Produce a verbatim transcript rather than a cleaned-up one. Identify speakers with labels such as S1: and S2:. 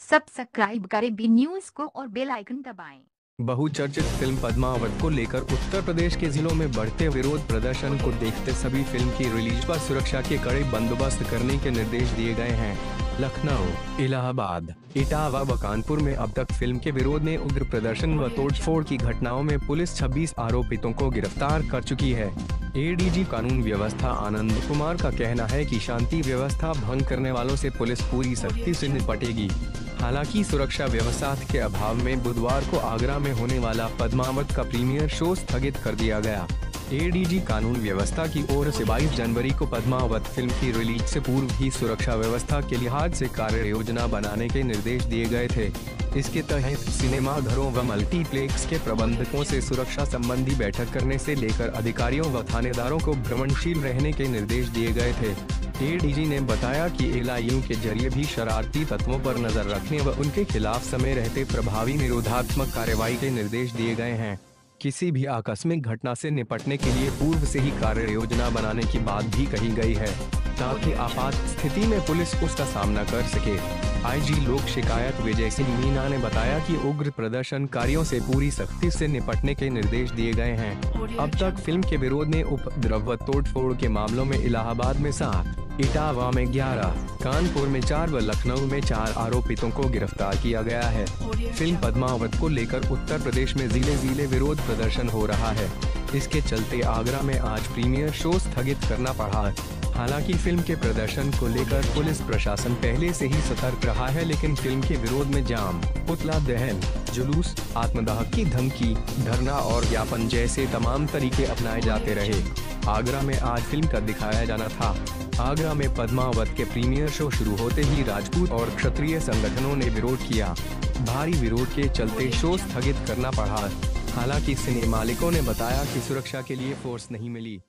S1: Subscribe करें B news को और बेल आइकन दबाएं।
S2: बहुचर्चित फिल्म पद्मावत को लेकर उत्तर प्रदेश के जिलों में बढ़ते विरोध प्रदर्शन को देखते सभी फिल्म की रिलीज पर सुरक्षा के कड़े बंदोबस्त करने के निर्देश दिए गए हैं। लखनऊ, इलाहाबाद, इटावा व कानपुर में अब तक फिल्म के विरोध में उग्र प्रदर्शन व तोड़फोड़ की घटनाओं में पुलिस छब्बीस आरोपितों को गिरफ्तार कर चुकी है। एडीजी कानून व्यवस्था आनंद कुमार का कहना है कि शांति व्यवस्था भंग करने वालों से पुलिस पूरी सख्ती से निपटेगी। हालांकि सुरक्षा व्यवस्था के अभाव में बुधवार को आगरा में होने वाला पद्मावत का प्रीमियर शो स्थगित कर दिया गया। एडीजी कानून व्यवस्था की ओर से बाईस जनवरी को पद्मावत फिल्म की रिलीज से पूर्व ही सुरक्षा व्यवस्था के लिहाज से कार्य योजना बनाने के निर्देश दिए गए थे। इसके तहत सिनेमा घरों व मल्टीप्लेक्स के प्रबंधकों से सुरक्षा संबंधी बैठक करने से लेकर अधिकारियों व थानेदारों को भ्रमणशील रहने के निर्देश दिए गए थे। एडीजी ने बताया कि एलआईयू के जरिए भी शरारती तत्वों पर नजर रखने व उनके खिलाफ समय रहते प्रभावी निरोधात्मक कार्रवाई के निर्देश दिए गए हैं। किसी भी आकस्मिक घटना से निपटने के लिए पूर्व से ही कार्य योजना बनाने की बात भी कही गई है, ताकि आपात स्थिति में पुलिस उसका सामना कर सके। आईजी लोक शिकायत विजय सिंह मीना ने बताया कि उग्र प्रदर्शनकारियों से पूरी सख्ती से निपटने के निर्देश दिए गए हैं। अब तक फिल्म के विरोध में उपद्रव व तोड़फोड़ के मामलों में इलाहाबाद में सात, इटावा में ग्यारह, कानपुर में चार व लखनऊ में चार आरोपितों को गिरफ्तार किया गया है। फिल्म पद्मावत को लेकर उत्तर प्रदेश में जिले जिले विरोध प्रदर्शन हो रहा है। इसके चलते आगरा में आज प्रीमियर शो स्थगित करना पड़ा। हालांकि फिल्म के प्रदर्शन को लेकर पुलिस प्रशासन पहले से ही सतर्क रहा है, लेकिन फिल्म के विरोध में जाम, पुतला दहन, जुलूस, आत्मदाह की धमकी, धरना और ज्ञापन जैसे तमाम तरीके अपनाए जाते रहे। आगरा में आज फिल्म का दिखाया जाना था। आगरा में पद्मावत के प्रीमियर शो शुरू होते ही राजपूत और क्षत्रिय संगठनों ने विरोध किया। भारी विरोध के चलते शो स्थगित करना पड़ा। हालांकि सिने मालिकों ने बताया कि सुरक्षा के लिए फोर्स नहीं मिली।